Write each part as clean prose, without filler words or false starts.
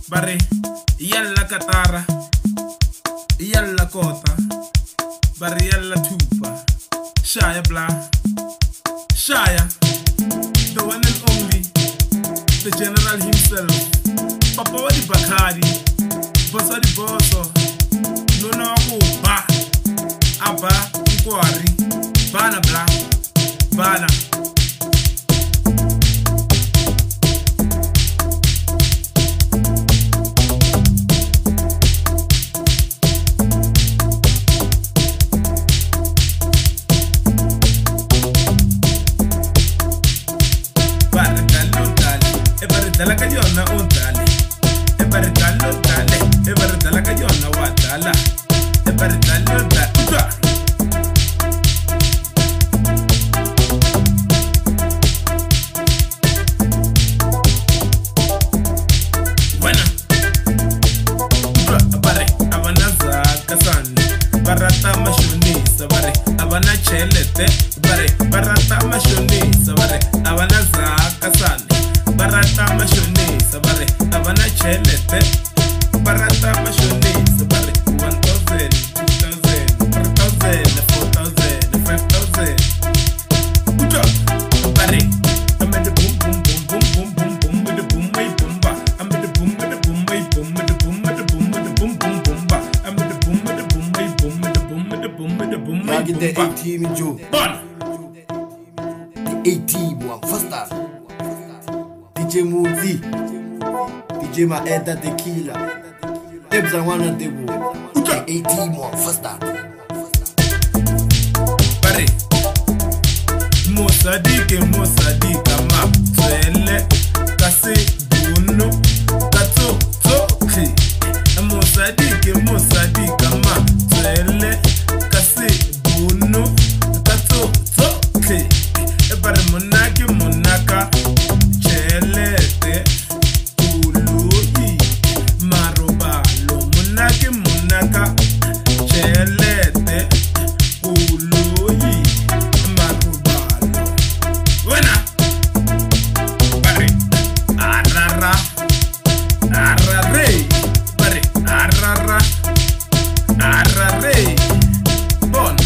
Bare, yalla katara, yalla kota, bare yalla tupa, Shaya blah, Shaya, the one and only, the general himself, Papa Wadi Bakari, Bossa di Bosso, Nona Ba, Abba, Nkwari, Bana blah, Bana. Dala kayona untale, ebare dalo dale, ebare dala kayona watala, ebare dalo dale. Buena, abare abanaza kasani, barata mashoni, sabare abana chelete, bare barata mashoni, sabare abanaza kasani. Barata mashoni, sabare, abana chelete. Barata mashoni, sabare, 1,000, 2,000, 3,000, 4,000, 5,000. Uja, bare, I'm at the boom, boom, boom, boom, boom, boom, boom, with the boom, way, boom, ba. I'm at the boom, with the boom, way, boom, with the boom, with the boom, with the boom, boom, boom, ba. I'm at the boom, with the boom, way, boom, with the boom, with the boom, with the boom, way, boom, ba. The A-team, Joe. Bon. The A-team, one faster. DJ Muzi, DJ Maeda Tequila, Debs and one of the wood. The A-team, one faster. Bare, Mosadike, ma, Twele, Kase, Buno, Kato, Toki. Mosadike, ma, Twele, Kase, Buno, Kato, Toki. Bare Monaka. Chelete, Uluyi, Marobalo, Munaka, Chelete, Uluyi, Marobalo. Buena, bare, arara, arare, bare, arara, arare, bon,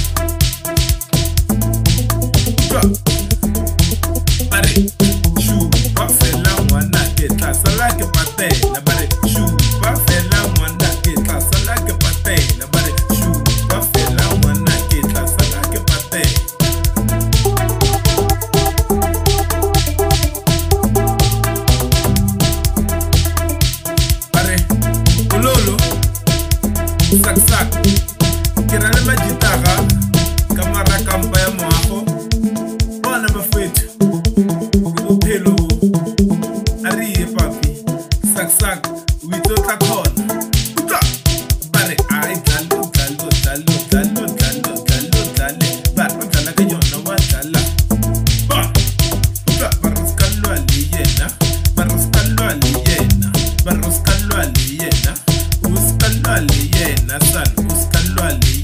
bare. Salake pate, na bare chupa fela mwana kita salake pate, na bare chupa fela mwana kita salake pate. Bare ulolo sak kirale majitaka kamara kamba ya mwako bana bafetu upelo. Ariye papi, sak, without a con. Bare, ay, talo. Barro tala que yo no voy a tala. Barroscalo aliena. Buscalo aliena, san. Buscalo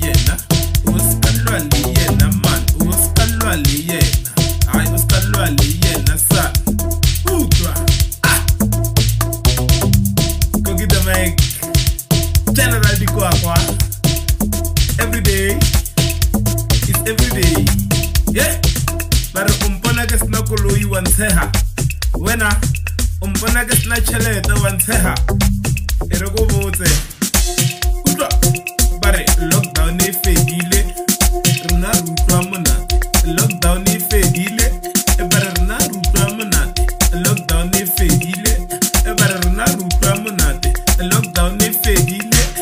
aliena, man. Buscalo aliena. Ay, buscalo aliena, san. General Bikuakwa. Every day is every day. Yeah. But umpona ges na kului wanseha. Wena umpona ges na chelete wanseha. Erego vote. Utra. Bare lockdown ni fedile. Runa rutramuna. Lockdown ni fedile. Bare runa rutramuna. Lockdown ni fedile. Bare runa rutramuna. Lockdown ni fedile.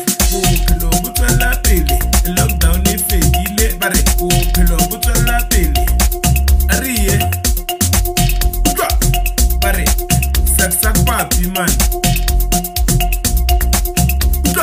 Lockdown ni fedile. Bare upelo butala pele. Ariye. Bare sak papi man.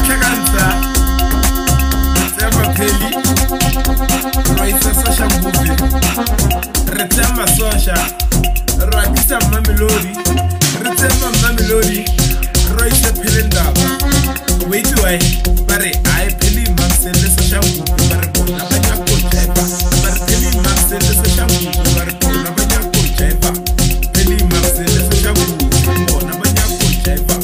Chaganza Tema Peli Roisa Sasha Movie Retema Sasha Roisa Mamelodi Retema Mamelodi Roisa Pelendaba Wait do I Bare I Peli Mamsele Sasha Movie Bare Bona Banya Kochaiba Bare Peli Mamsele Sasha Movie Bare Bona Banya Kochaiba Peli Mamsele Sasha Movie Bona Banya Kochaiba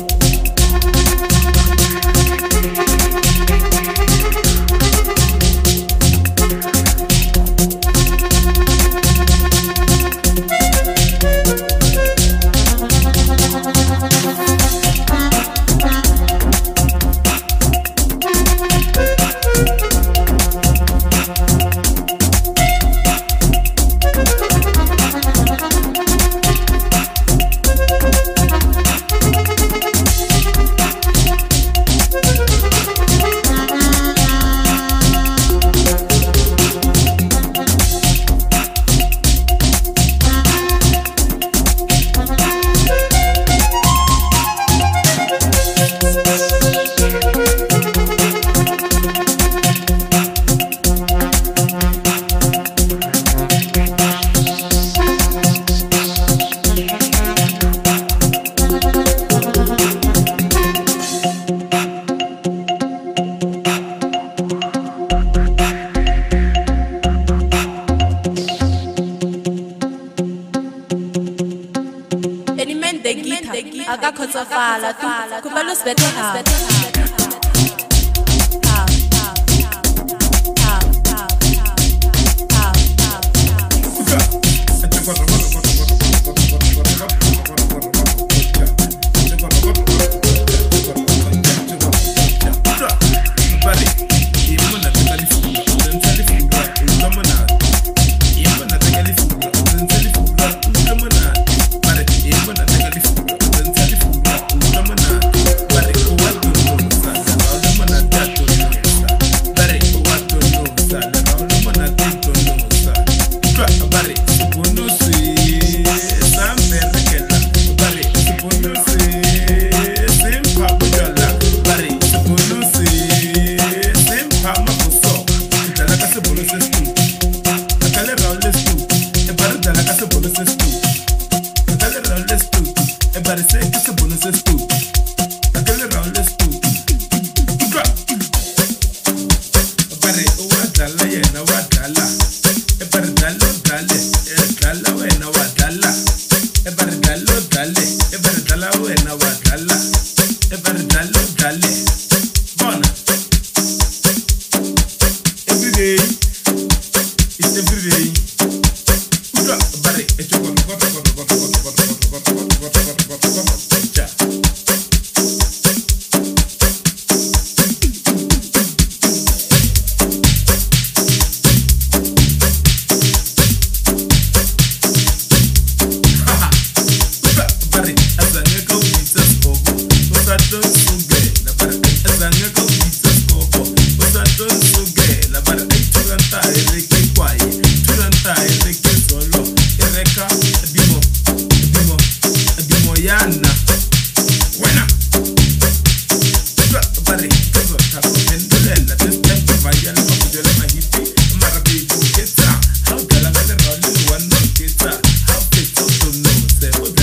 Akakhosafala kumele usibethe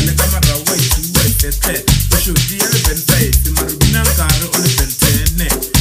Should be a little bit face, the Marubina car on the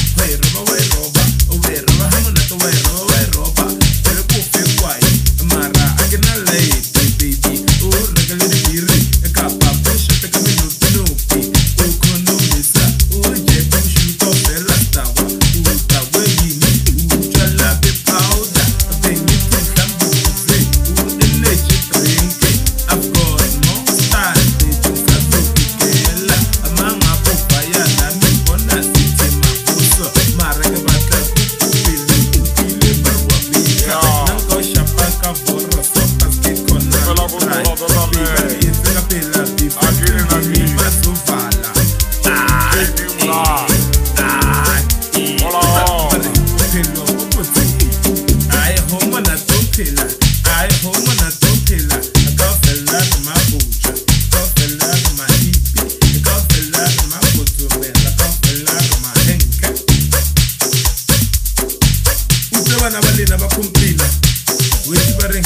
na ba kumplina which bare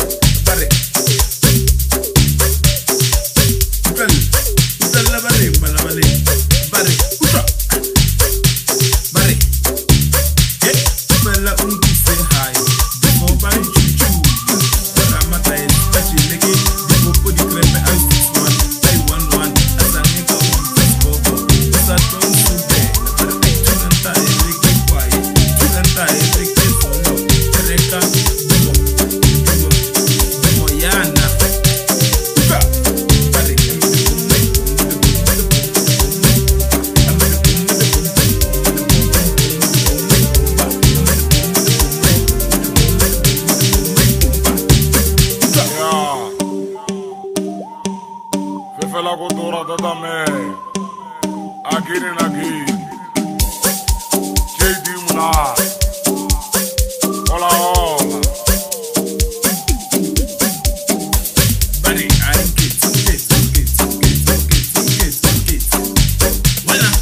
utalla bare balabale bare uta bare bella unti say hi before by chuchu ramata is pachileki before put the crepe and 611 asanika boko saton sube bare tunanta eleki kwai tunanta eleki solo reka moyana uta bare la cultura de también aquí en aquí JD Muna hola hola buddy I get buena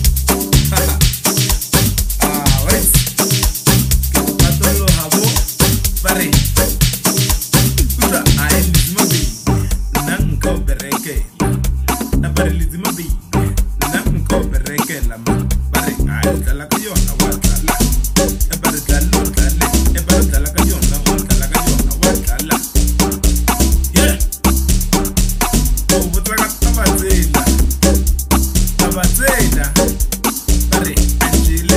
wait que pato lo habo buddy uta I mabi nanko bereke na bare lizima bi nanko bereke la ma bare ai dala kayona watala e bare dalo dale e bare dala kayona watala watala yeah o butraga tabazela bare angele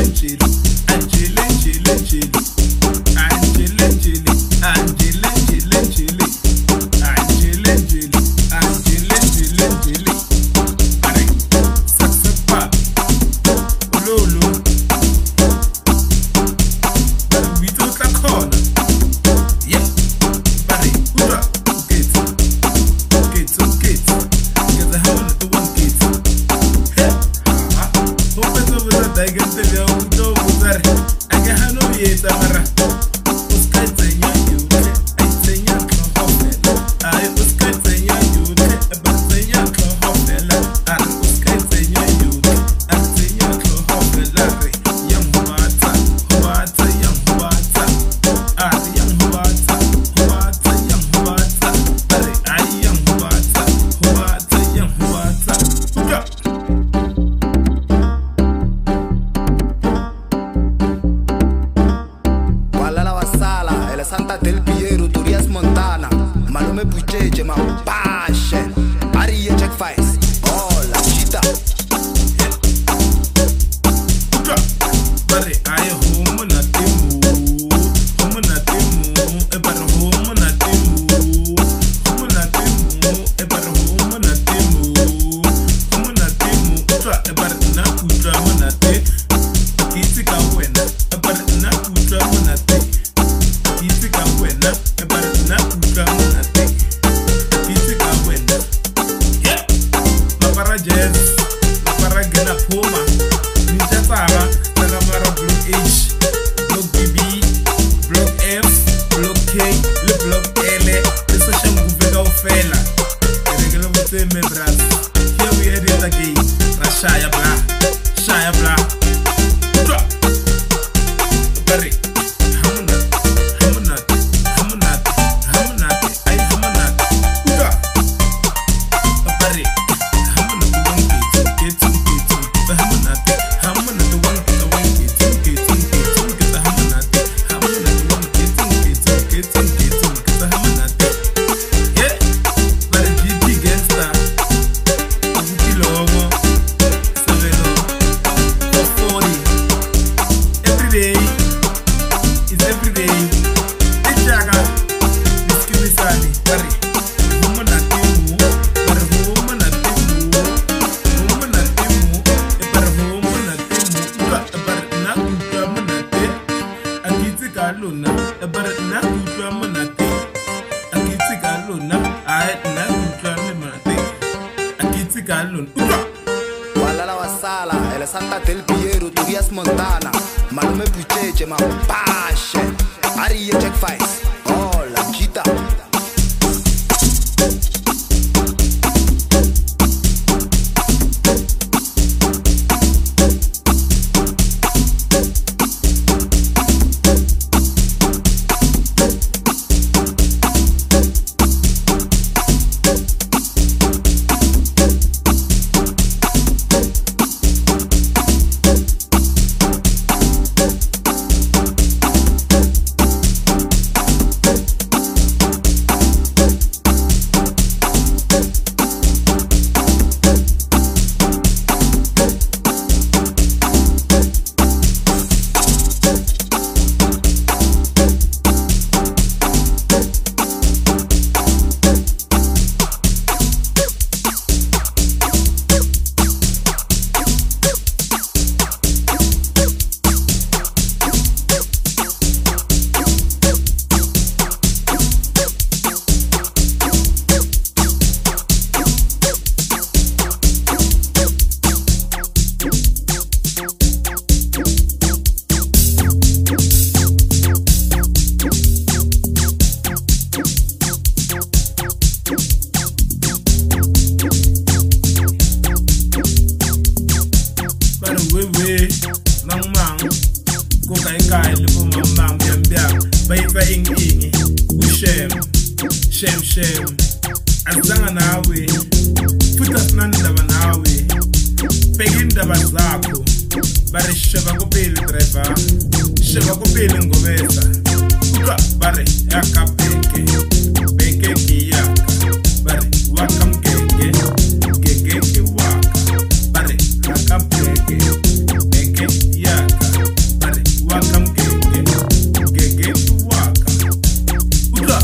Santa del Piero, Turias Montana, Malume Pucheche, ma passion, Ari Jack Fice, oh la chita. Bare ay home na timu, e bare home na timu, e bare home na timu, tra e bare na kutra manate, kitika wena, e bare na kutra manate. Kitika wena, e bare na kutra manate. Kitika wena, yeah. Ma para jazz, ma para gena poma, ninja tara, naga mara block H, block BB, block F, block K, le block L, le social guvega ofela. Regalo vote me bras. Here we are it again. Rashaya bla. Bare. Walla la Wasala, el Santa del Piero, Turias Montana, Malume Pucheche, ma passion, Ari Jack Fice, oh la chita. kuka ekhaya libomama ngiyambiyanga bayifa ingi ushem azanga nawe futhi asinani ndaba nawe bheka indaba zakho bari sheba kupili driver sheba kupili ngobeza uka bari yakabheke bheke ngiyaka bari wakamgenge ngeke waka bari akabheke bheke yaka bari wakamgenge ngeke waka uka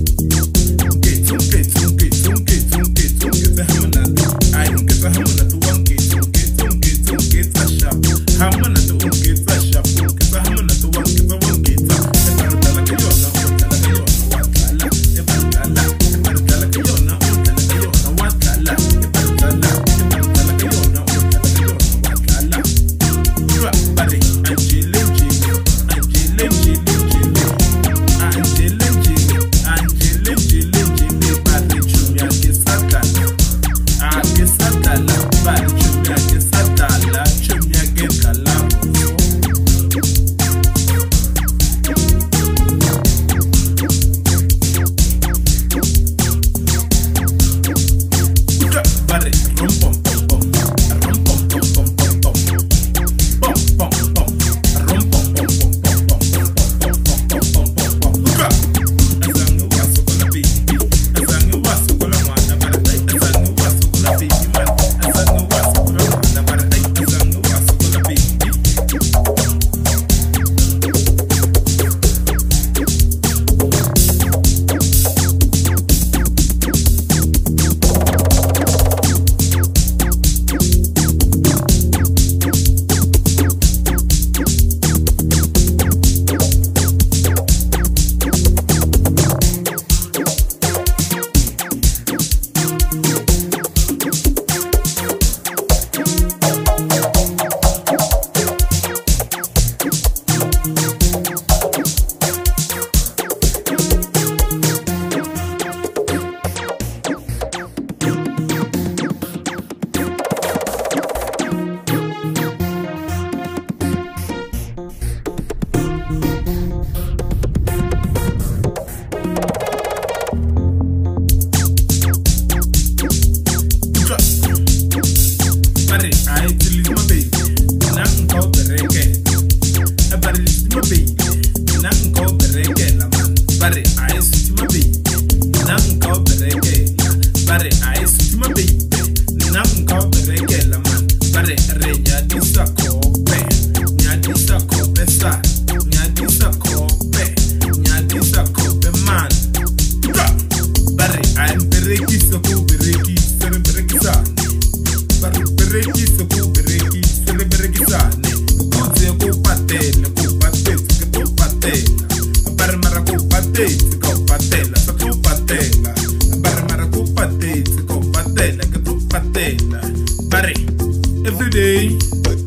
Every day,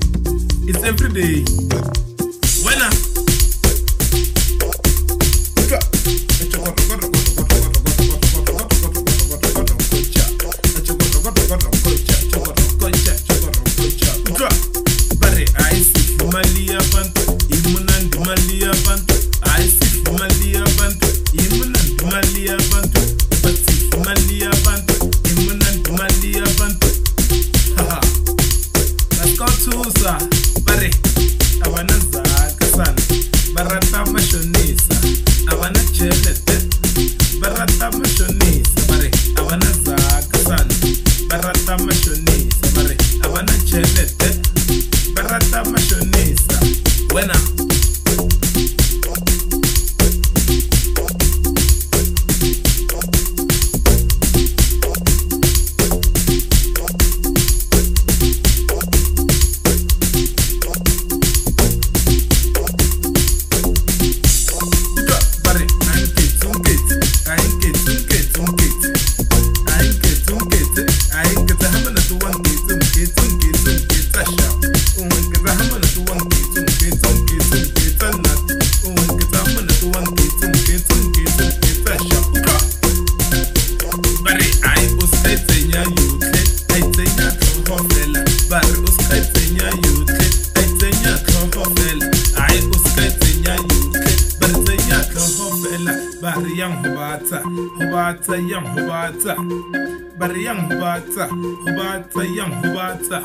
it's every day. When I yang hubata, hubata yang hubata, bari yang hubata, hubata yang hubata.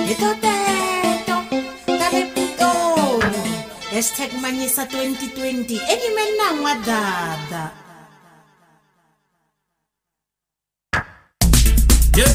#Manyisa 2020 enimena ngwadada. Yeah.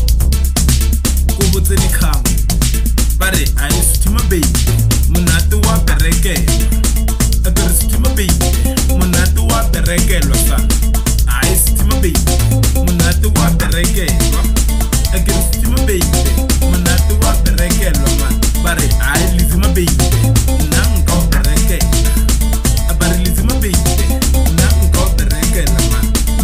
Kubo tseni khang. Bare ai stima baby. Munatu wa bereke. Agar stima baby. Munatu wa bereke lo sa. Ai stima baby. Munatu wa bereke. Agar stima baby. Munatu wa bereke lo man. Bare ai lizima baby. Nang go bereke. Bare lizima baby. Nang go bereke lo man.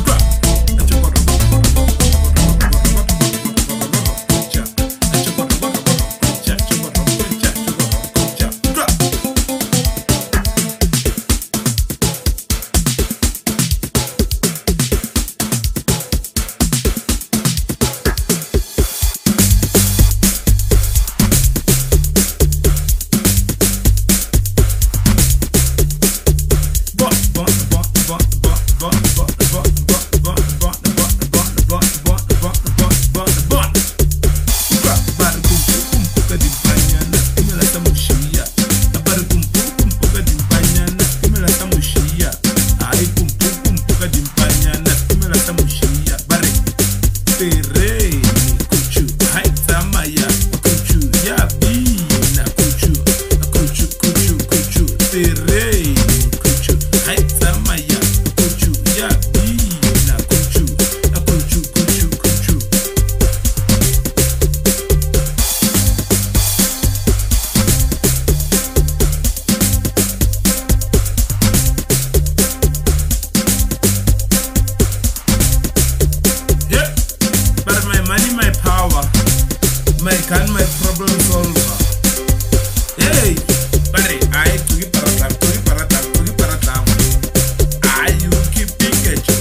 My problem solver. Hey, buddy, I keep paratam. I you keep Pikachu.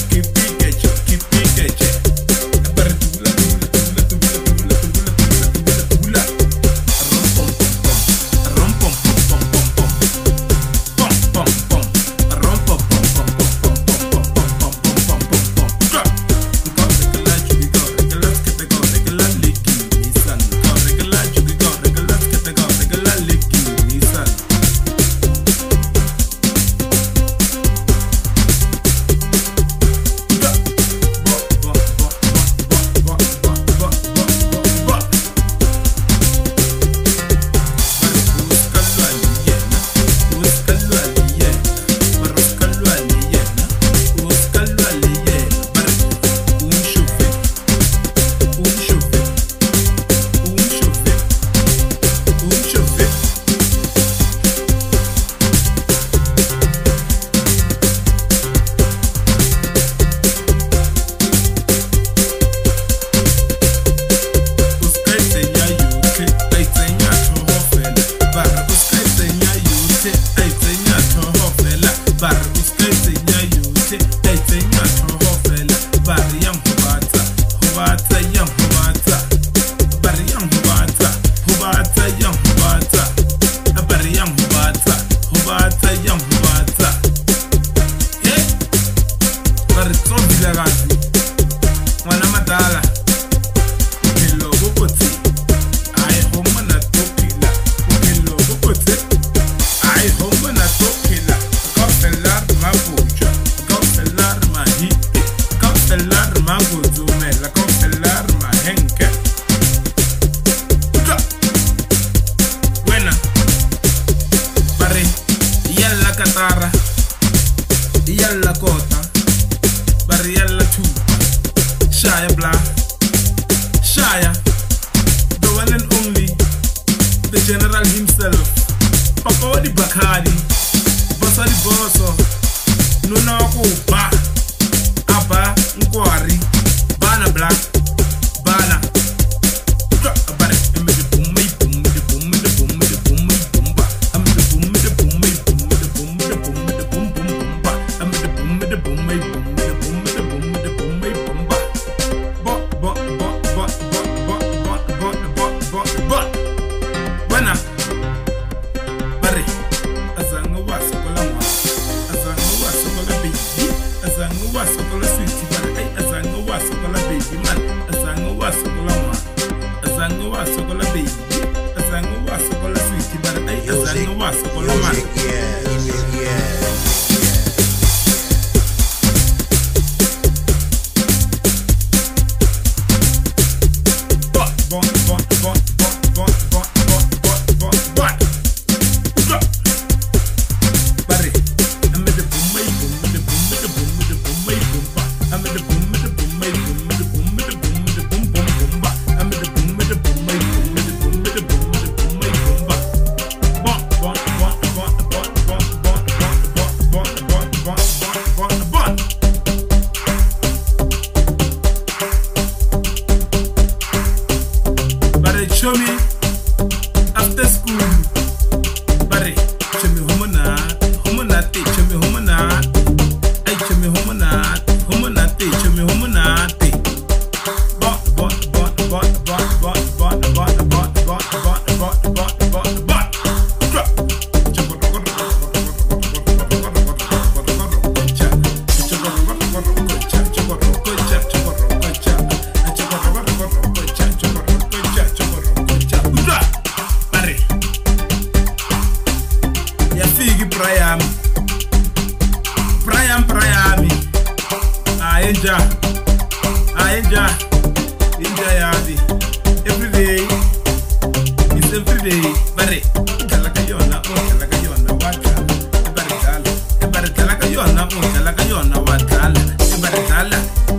Yalla Kota, Barriella 2, Shia Blah, Shia, the one and only, the general himself, Papa Wadi Bacardi, Bossadi Bosso, Nuna Ba, Abba Nkwari, Bana Black, Bana. Sokola baby. Waso Koloman. Show me after school. Barry, show me homonat, show me homonat. I show me homonat, show me homonat. Inja yabi. Every day, it's every day. Bare, talakayona, talakayona, watala. Bare talakayona, talakayona, watala. Bare tala.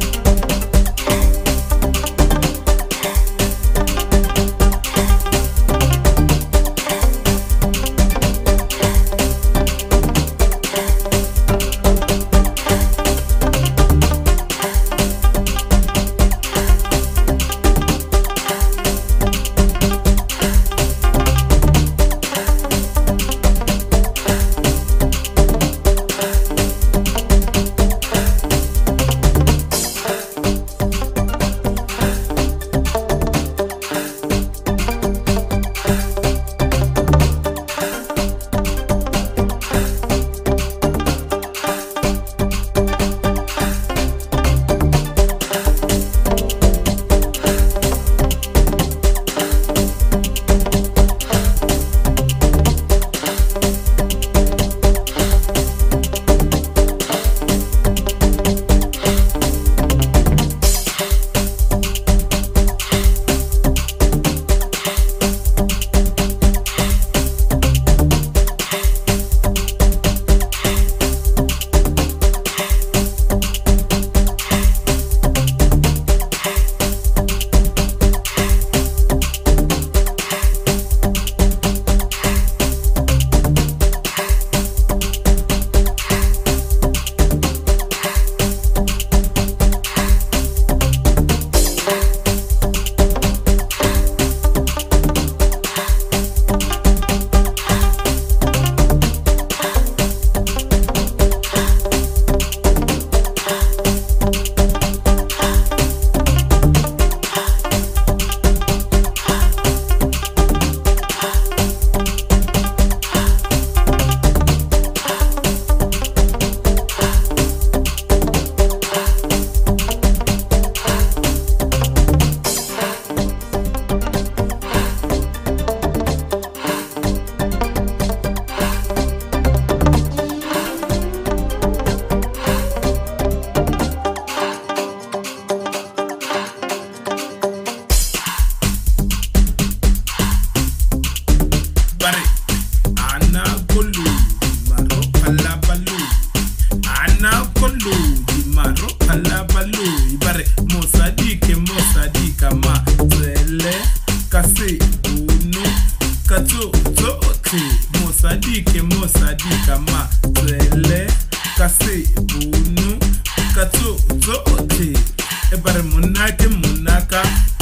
Mosadika ma Zele Kase Bunu Kato Zote Ebare Munake Munaka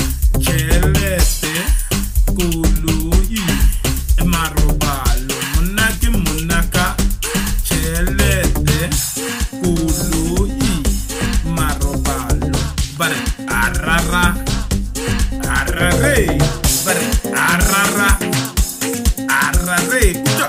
Chelete Kuluyi Emarobalo Munake Munaka Chelete Kuluyi Marobalo Bare Arara Arare Bare Arara Arare Kuta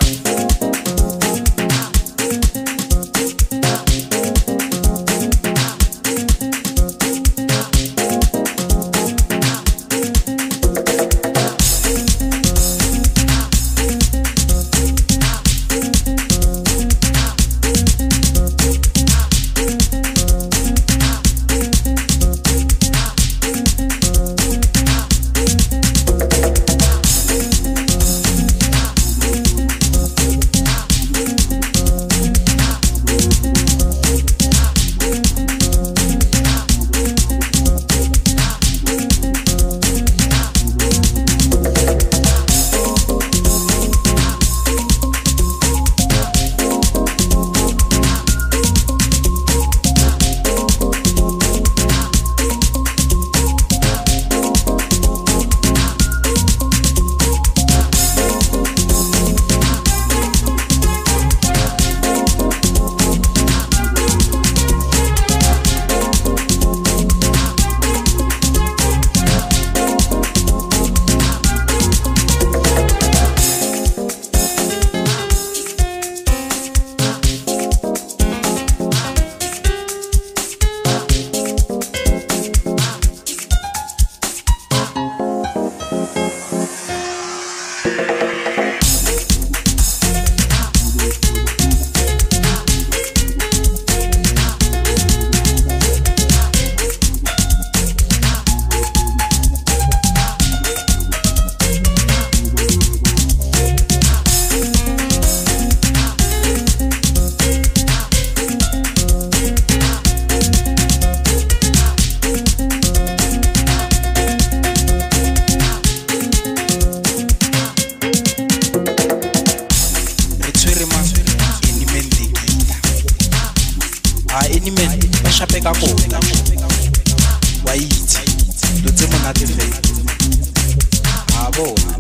ka kona wa itse lo tse monate fela a bona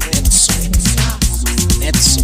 netso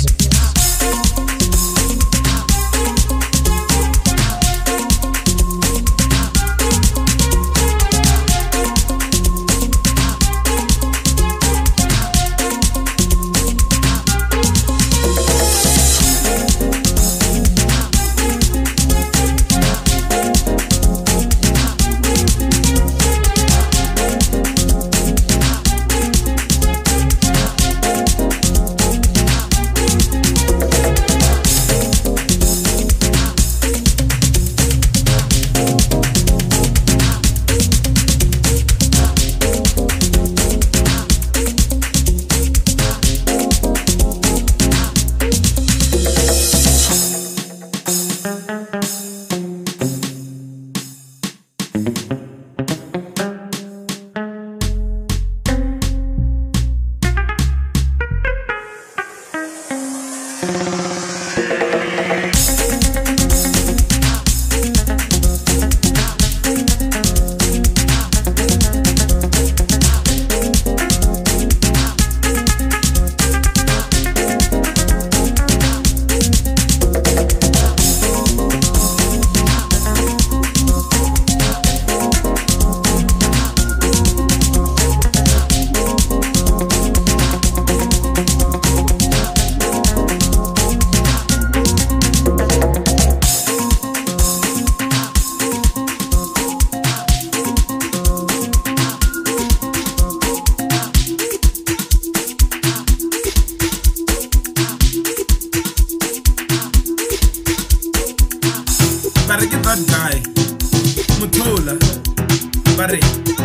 Bare ke bad guy Muthola Bare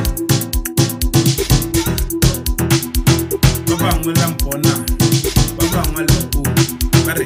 Baba ngwela mpona Baba ngwela mpu Bare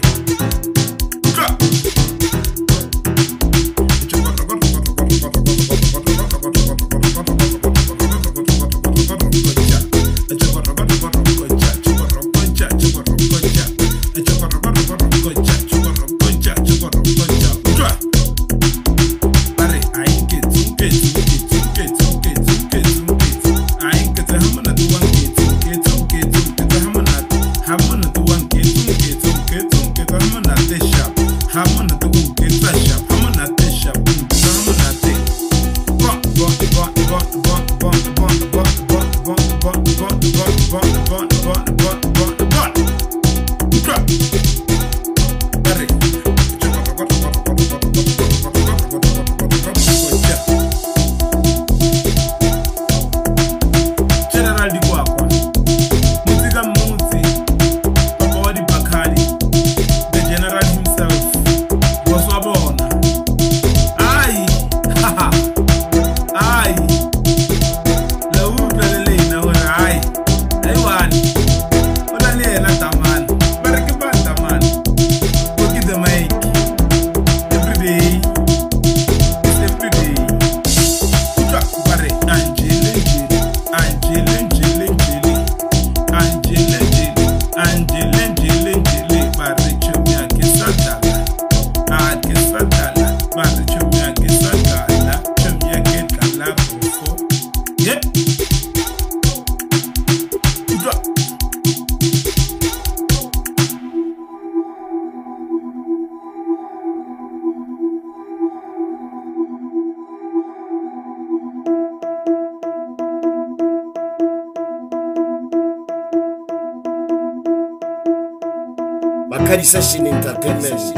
Bakari Session Entertainment.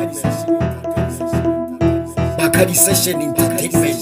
Bakari Session Entertainment.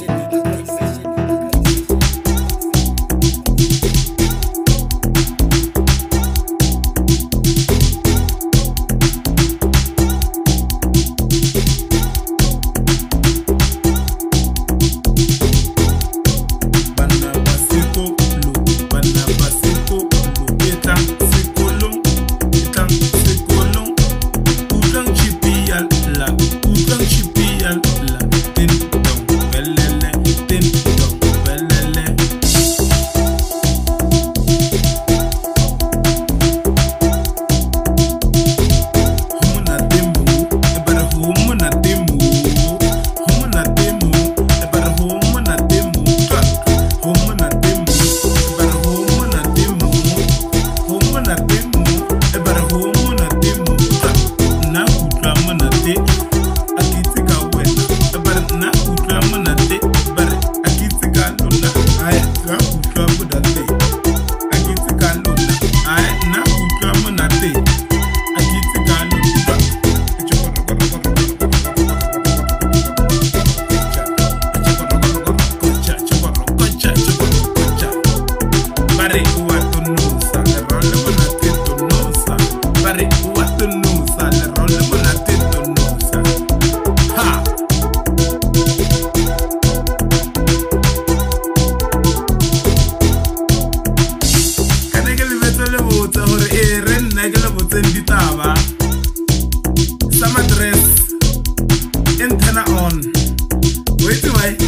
senditaba sama dress antenna on wait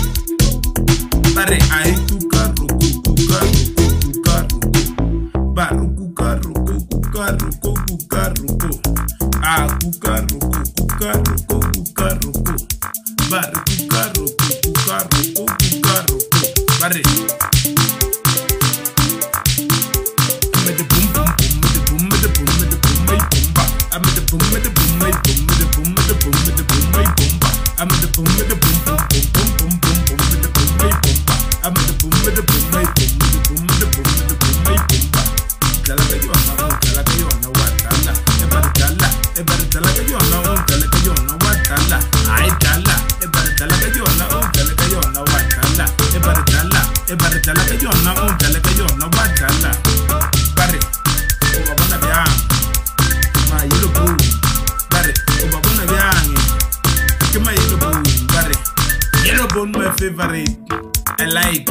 bare ai tuka my favorite. I like.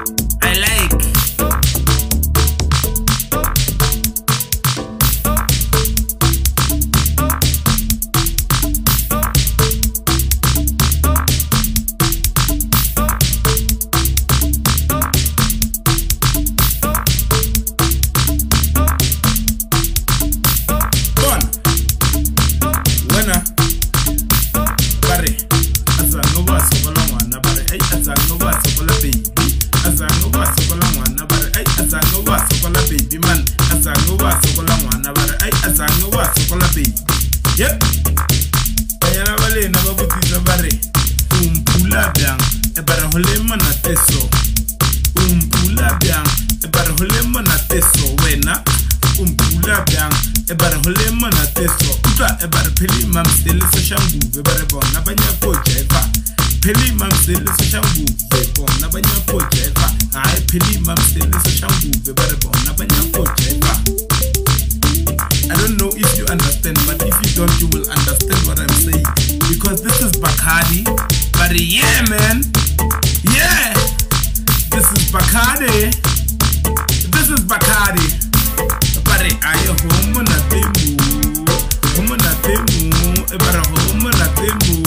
Yep. Ayana vale na babuti na bare. Umpula biang e bare holema na teso. Umpula biang e bare holema na teso wena. Umpula biang e bare holema na teso. Uta e bare peli mam sele so shangu e bare bona banya ko jeva. Peli mam sele so shangu e bona banya ko jeva. Ai peli mam sele so shangu e bare bona banya ko jeva. I don't know if you understand, but if you don't, you will understand what I'm saying. Because this is Bacardi. But yeah, man. Yeah. This is Bacardi. This is Bacardi. But I home na temu. Home na temu. Ebara home na temu.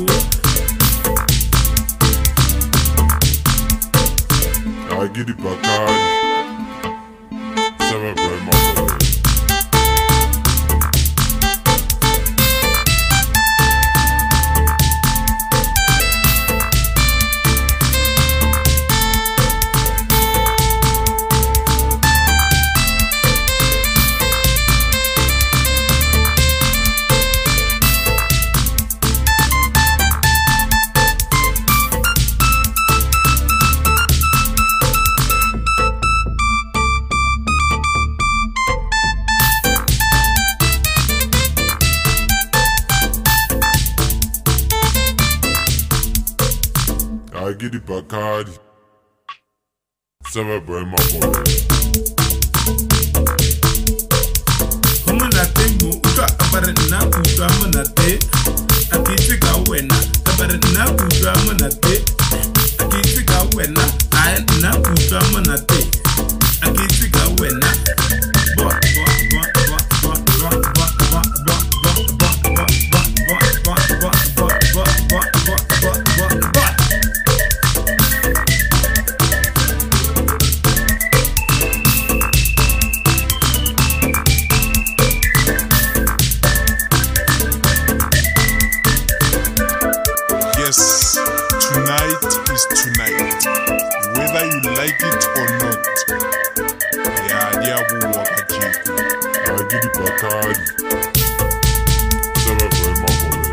I get it Bacardi. Celebrate my boy. I get it Bacardi. Celebrate my boy. Humana temu uka abare na kuta manate. Akitika wena abare na kuta manate. Akitika wena ay na kuta manate. Akitika wena. Yes, tonight is tonight, whether you like it or not. Yeah, diabu wakaji. I get it Bacardi. Celebrate my boy.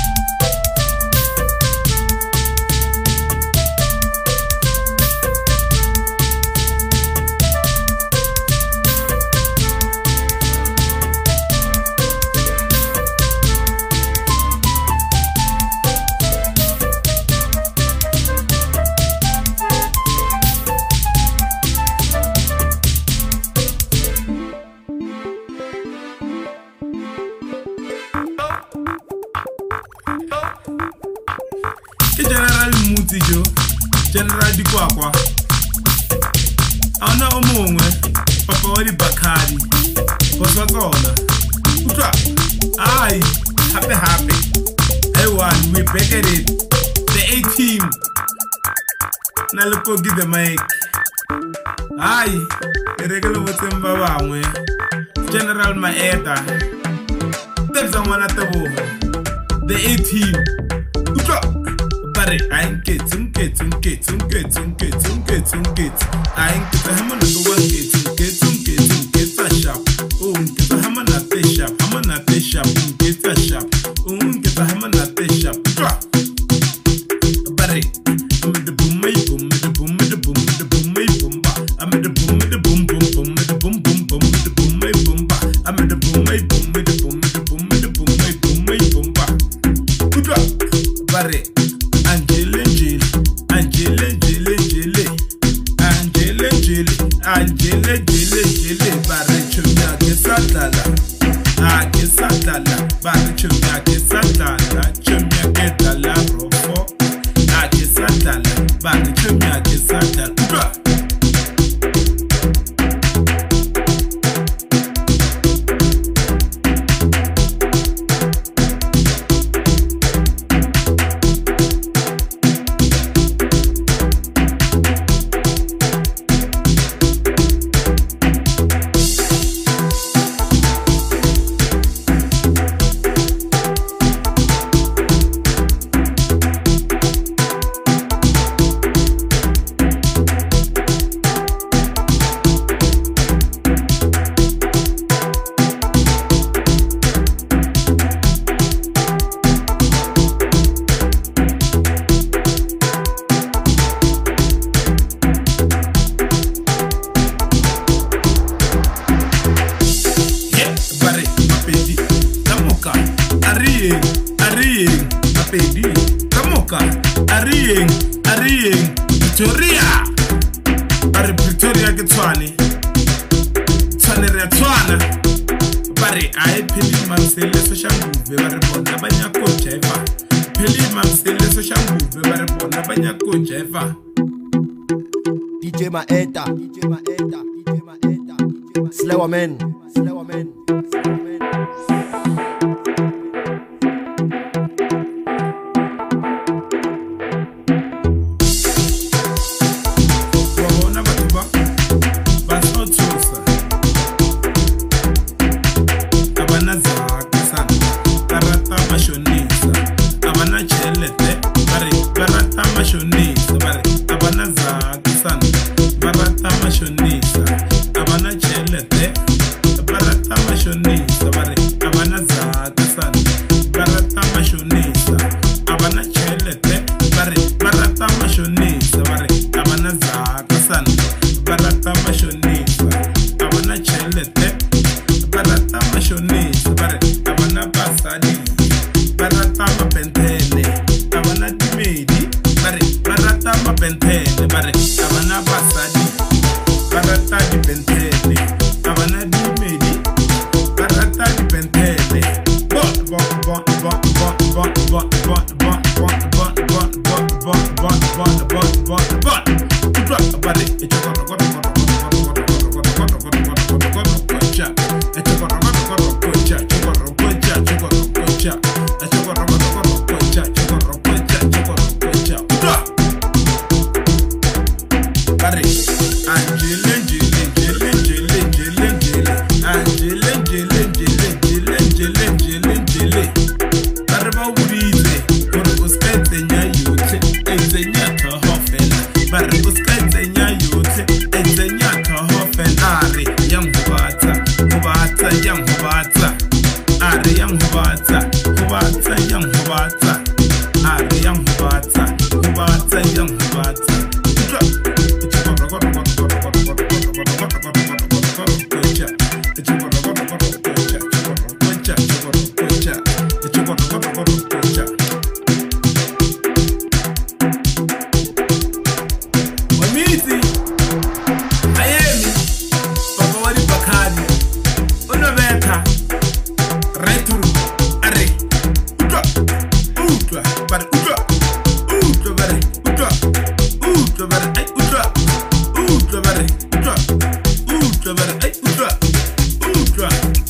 General Mutijo, General Dikwakwa. Ana omongwe, Papa wali Bacardi. Kosa kona. Aye, happy. Hey, one, we back at it. The A-team. Now look, go give the mic. Aye, the regular what's in Baba, General Maeda. There's someone at the wall. The A-team. Barry, I ain't get. I ain't get the hammer at the one get a shop. Oh, get the hammer at the shop. Hammer at the shop. Get a shop. Oh, get the hammer at the shop. Barry, I'm the boom, boom, the boom, the boom, the boom, boom. I'm the boom, the boom, boom, boom, the boom, boom, boom, the boom, boom. I'm the boom, boom, the boom, the boom, the boom, boom, boom. Barry. Angele, bare chumya ke sadala. Ke sadala, bare chumya ke sadala. Chumya ke dala rofo. Ke sadala, bare chumya ke sadala. Ariying, Victoria. Bari Victoria ke Tshwane re Tshwana. Bari ai pheli mamsele so shanguve bari bona banya ko jeva. Pheli mamsele so shanguve bari bona banya ko jeva. DJ Maeda. Slower man. Ultra.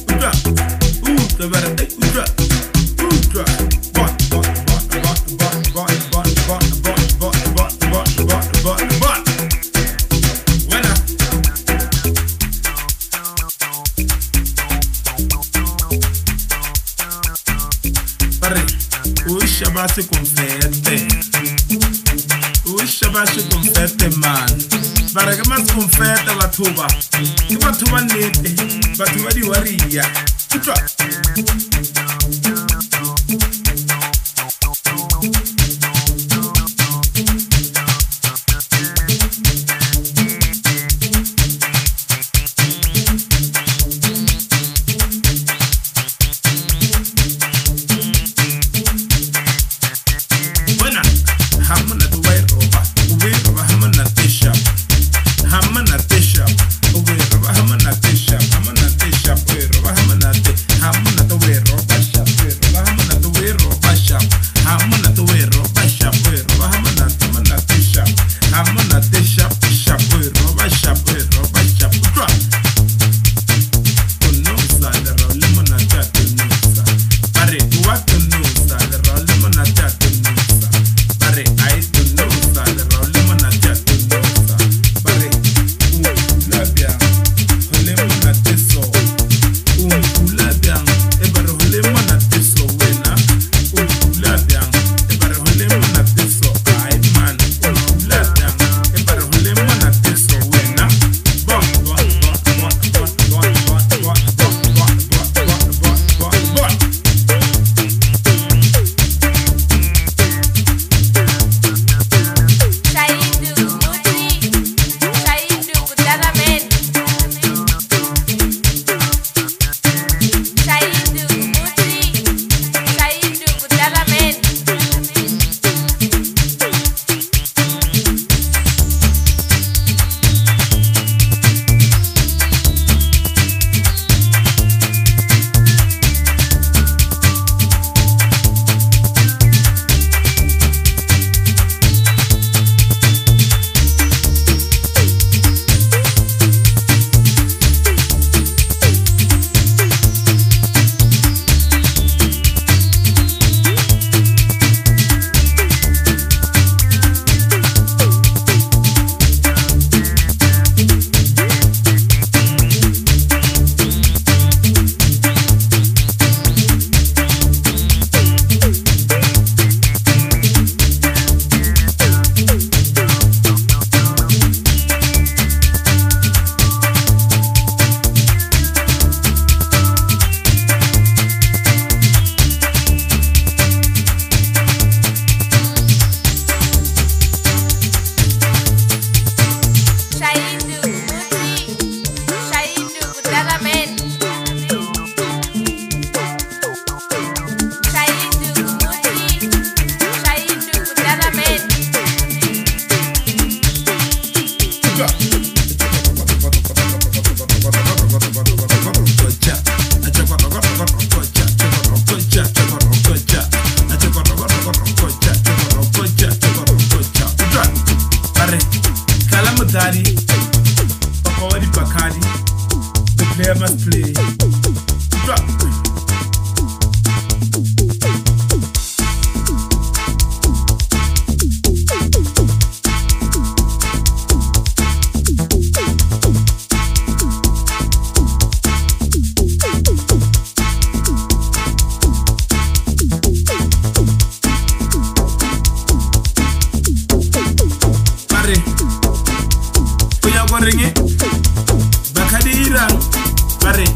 shabasi confete. O shabasi confete man. Bara ke mas confete bathuba. Ke bathuba nete. Bathuba di waria. Utwa. player must play. Drop. Bakadira bare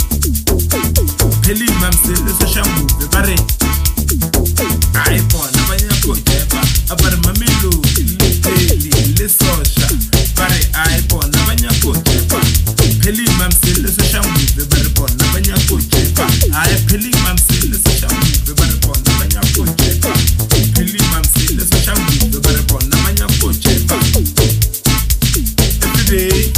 peli mamse le shambu bare iPhone abanya ko jefa abar mamelo le peli le sosha bare iPhone abanya ko jefa peli mamse le shambu bare pon abanya ko jefa ay peli mamse le shambu bare pon abanya ko jefa peli mamse le shambu bare pon abanya ko jefa every day.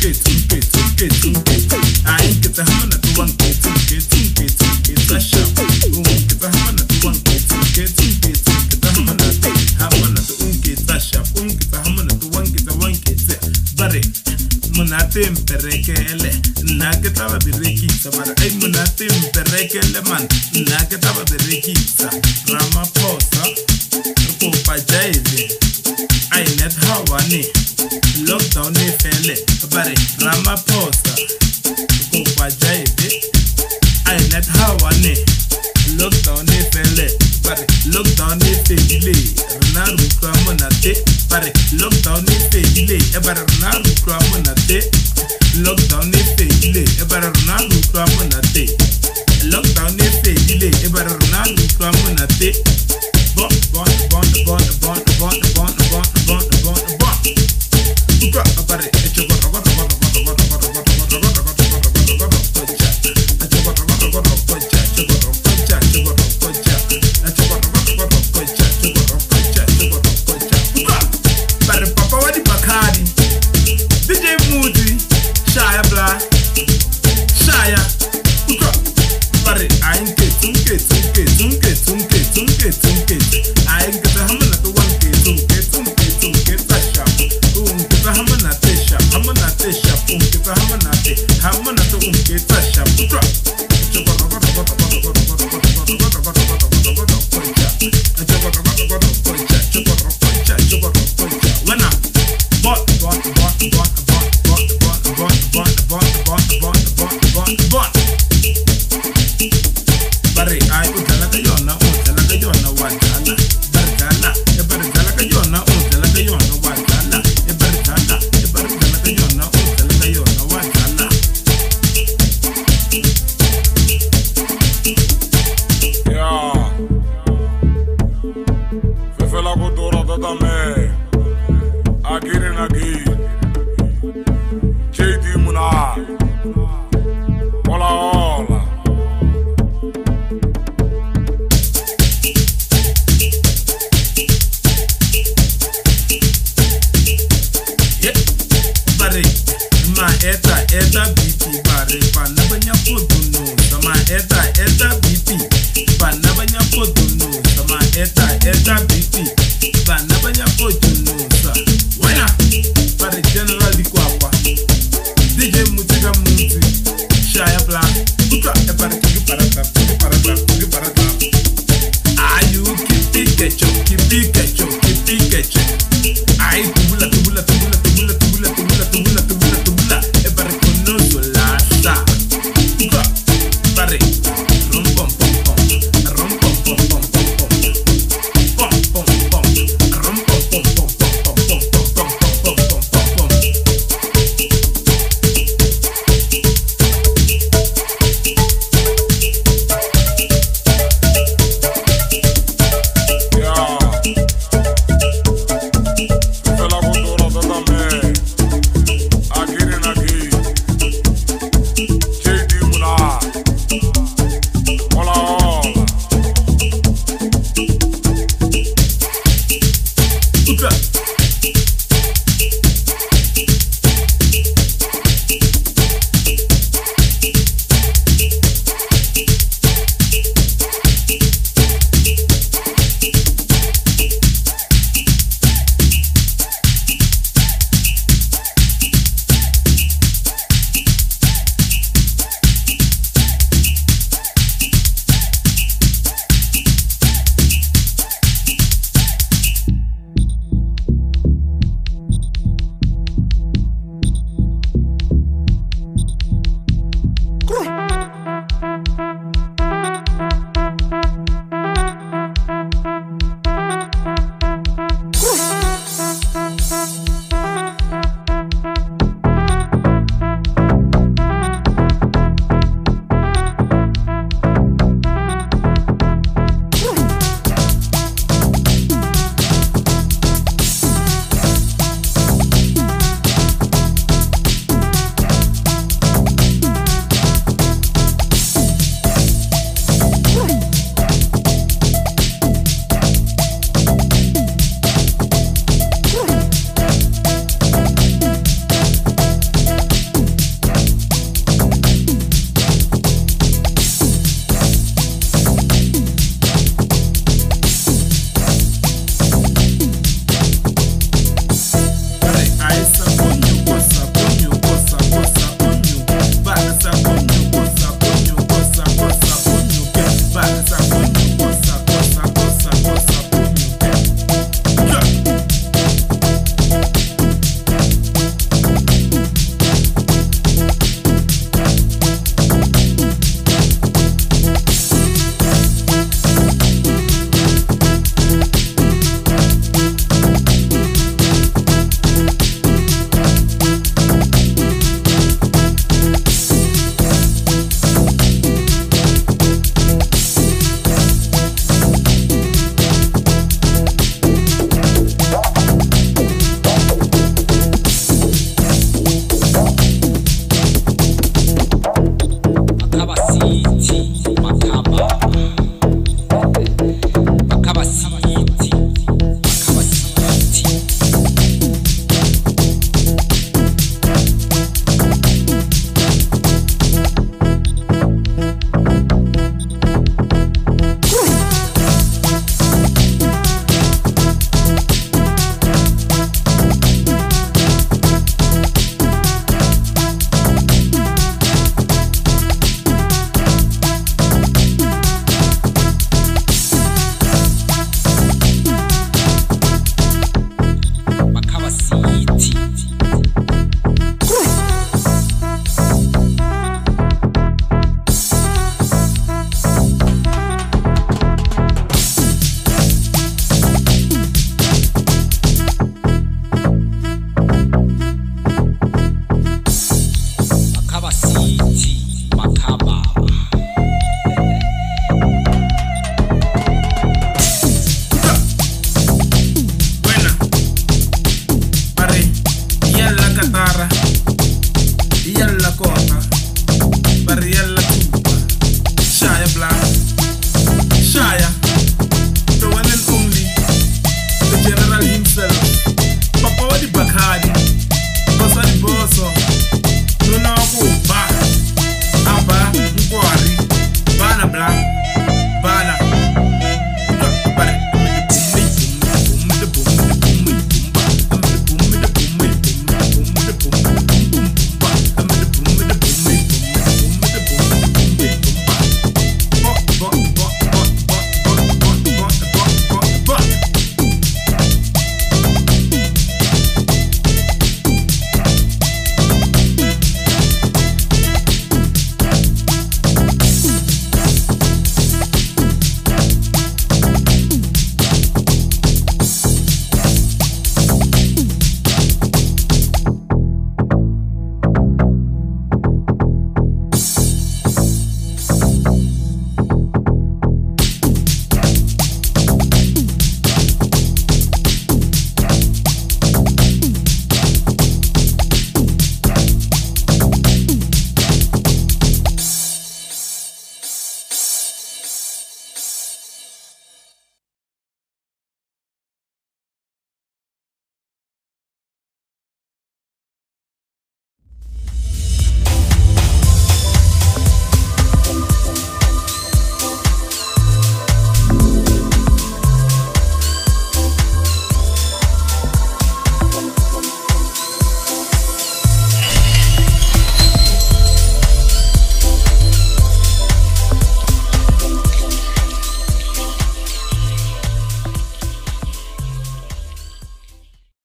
Temperekele, naketaba berekisa, mara ay muna temperekele man, naketaba berekisa, Ramaphosa, Rupopa Jaive, ay net hawane, lockdown e fele, bare Ramaphosa, Rupopa Jaive, ay net hawane, lockdown e fele, bare lockdown e fele, na rukra monate, bare lockdown e fele, bare na rukra monate. Lockdown is failure, ebara Ronaldo Kramonate. Lockdown is failure, ebara Ronaldo Kramonate. Bon. Uka abare echogo yalla kota bar yalla